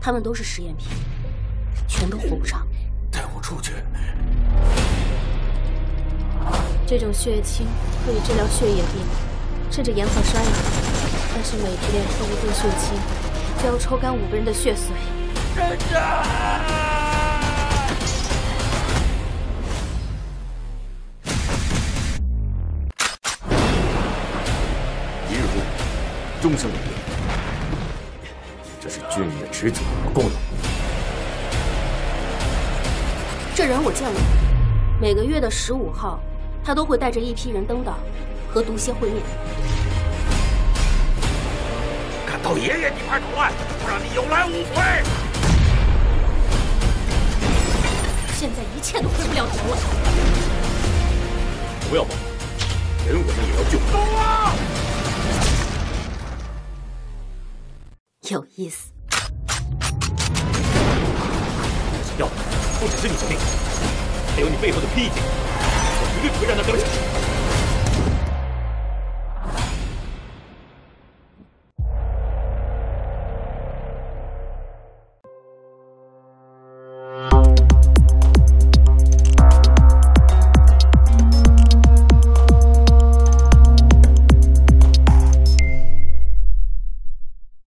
他们都是实验品，全都活不长。 带我出去。 这种血液清可以治疗血液病，甚至延缓衰老。但是每天喝一顿血清，就要抽干5个人的血髓。 人家！一日不语，终生不变。这是军人的职责和功能。 这人我见过，每个月的15号，他都会带着一批人登岛，和毒蝎会面。 敢到爷爷地盘捣乱，不让你有来无回！ 现在一切都回不了头了。 不要慌，人我们也要救。走啊！ 有意思。 我想要的不只是你的命，还有你背后的披荆，我绝对不会让他得逞。